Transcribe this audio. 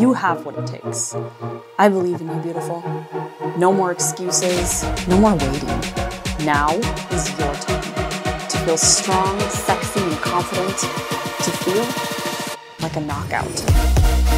You have what it takes. I believe in you, beautiful. No more excuses, no more waiting. Now is your time to feel strong, sexy, and confident, to feel like a knockout.